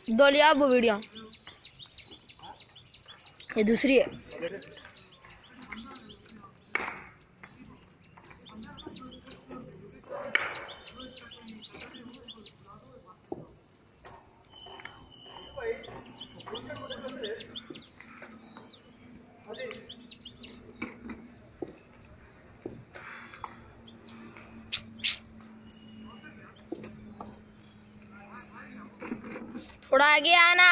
डोलिया वो वीडियो ये दूसरी है। थोड़ा आगे आना।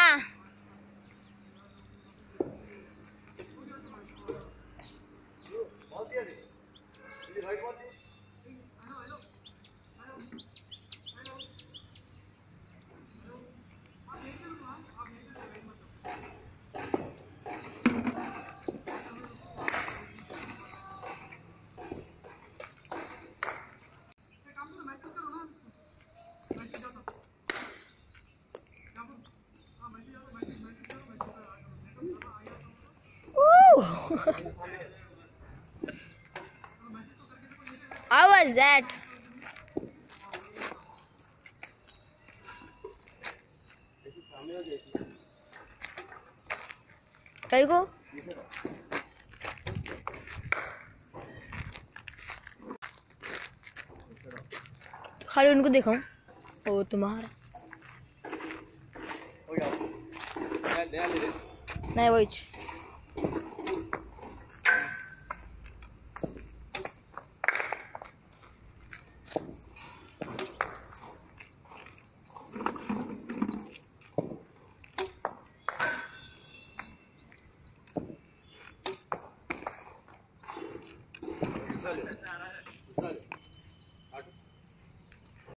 How was that? कहीं को खाली उनको देखो। ओ तुम्हारा नहीं वही